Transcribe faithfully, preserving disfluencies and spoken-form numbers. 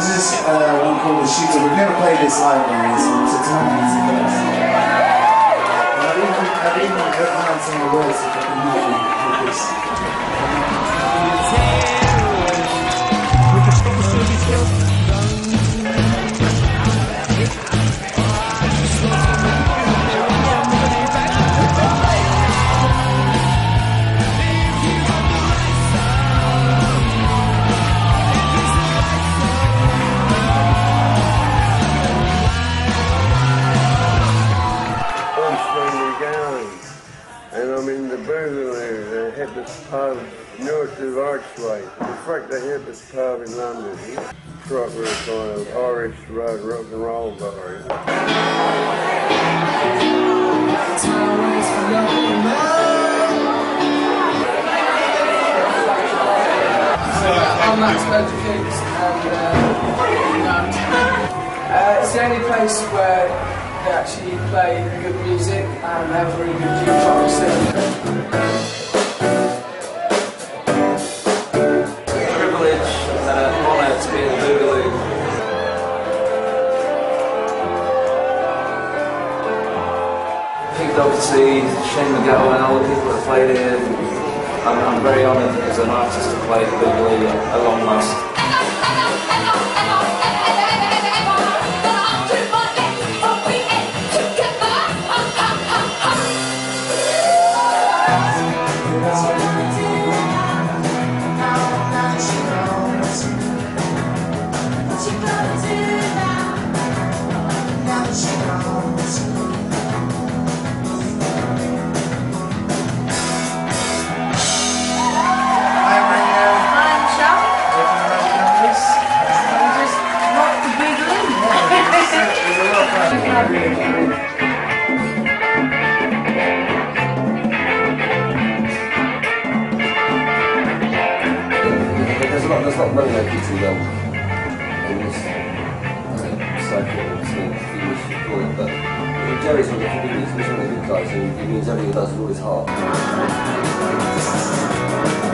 This is uh, one called The Shooter. We've never played this live, guys. It's a time. I didn't, I didn't recognize some of the words if I can help you with this. And I'm in the Boogaloo, the hippest pub north of Archway. In fact, the hippest pub in London. Proper kind of Irish rock, rock and roll bar. I'm Max Bedford, and uh, uh, it's the only place where they actually play good music and have really good jukebox. Privilege and an honour to be in the Boogaloo. I think obviously Shane McGowan and all the people that played here, I'm, I'm very honoured as an artist to play the Boogaloo at long last. There's a lot, there's a lot of money making to them in this cycle and things you call it, but I mean, Jerry's one of the he's one of the good guys and he means everything he does with all his heart.